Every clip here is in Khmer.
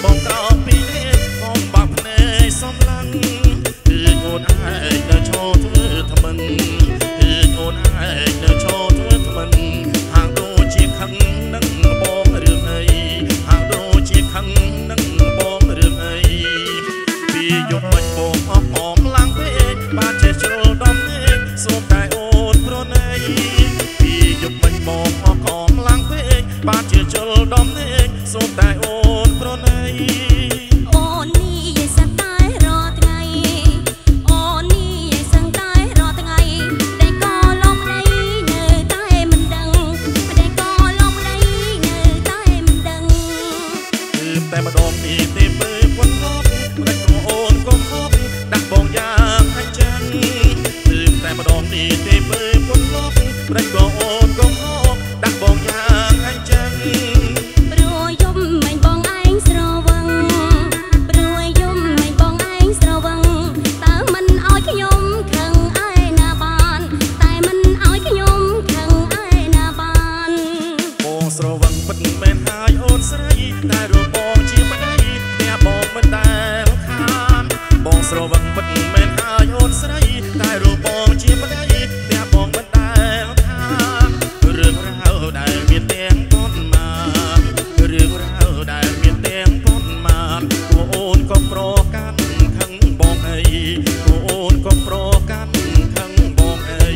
បងក្រោកពីនេះបងបាក់ភ្នែកសំឡាំងគឺអូនឯងនៅឈរធ្វើថ្មឹងគឺអូនឯងនៅឈរធ្វើថ្មឹងហាងដូចជាខឹងនឹងបងរឿងអីហាងដូចជាខឹងនឹងបងរឿងអីពីយប់មិនបងអស់អមឡើងពេកបានជាជ្រុលដំណេកសូមតែអូនប្រណីពីយប់មិនបងអស់អមឡើងពេកបានជាជ្រុលដំណេកសូមតែអូនប្រណីអូននេះយាយសឹងតែរាល់ថ្ងៃអូននេះយាយសឹងតែរាល់ថ្ងៃតែក៏លំដីនៅតែមិនដឹងតែក៏លំដីនៅតែមិនដឹងគឺតែម្ដងនេះទេពេលប៉ុនលប់មិនក៏អូនកុំហប់ដាក់បងយ៉ាងអញ្ចឹងគឺតែម្ដងនេះទេពេលប៉ុនលប់មិនក៏អូនកុំហប់ដាក់បងយ៉ាងអញ្ចឹងព្រោះយំមិនបងឯងស្រវឹងព្រោះយំមិនបងឯងស្រវឹងតើមិនឲ្យខ្ញុំខឹងឯណាបានតែមិនឲ្យខ្ញុំខឹងឯណាបានបងស្រវឹងពិតមែនហើយអូនស្រីតែរបងជាប្តីតែបងមិនដែលខានបងស្រវឹងពិតមែនហើយអូនស្រីតែរបងជាប្តីតែបងមិនដែលខានរឿងរ៉ាវដែលមានទាំងប៉ុនមករឿងរ៉ាវដែលមានទាំងប៉ុនមកពួកអូនក៏ប្រកាន់ខឹងបងអីពួកអូនក៏ប្រកាន់ខឹងបងអី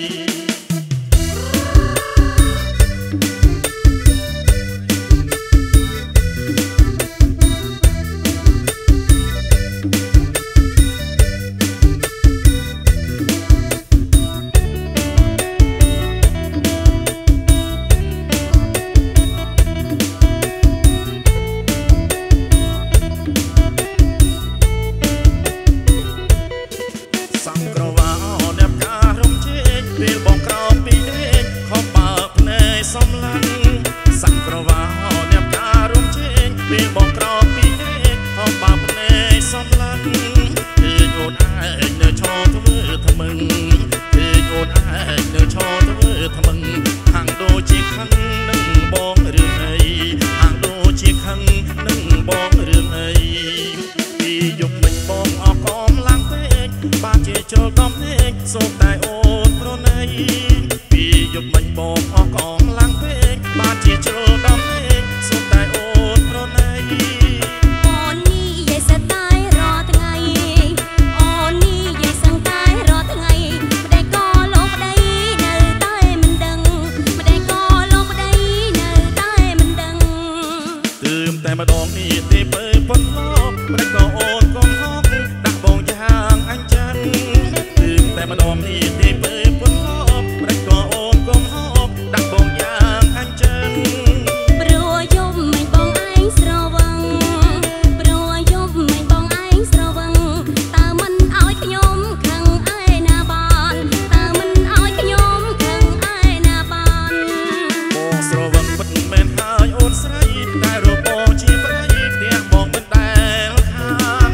ចូលដំណេកសូមតែអូនប្រណីពីយប់មិញបងអស់កងឡើងពេកបានជាចូលដំណេកសូមតែអូនប្រណីអូននេះយាយសឹងតែរាល់ថ្ងៃអូននេះយាយសឹងតែរាល់ថ្ងៃម្ដេចក៏លោកប្ដីនៅតែមិនដឹងម្ដេចក៏លោកប្ដីនៅតែមិនដឹងគឺតែម្ដងនេះទេពេលប៉ុនលប់ម្ដេចក៏អូនកុំហប់ដាក់បងយ៉ាងអញ្ចឹងតែម្ដងនេះទេពេលប៉ុនលប់មិនក៏អូនកុំហប់ដាក់បងយ៉ាងអញ្ចឹងព្រោះយំមិនបងឯងស្រវឹងព្រោះយំមិនបងឯងស្រវឹងតើមិនឲ្យខ្ញុំខឹងឯណាបានតើមិនឲ្យខ្ញុំខឹងឯណាបានបងស្រវឹងពិតមែនហើយអូនស្រីតែរបងជាប្តីផ្ទះបងមិនដែលខាន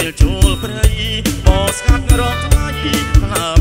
ជួលព្រៃបោស្កាត់រកថ្លៃថ្លា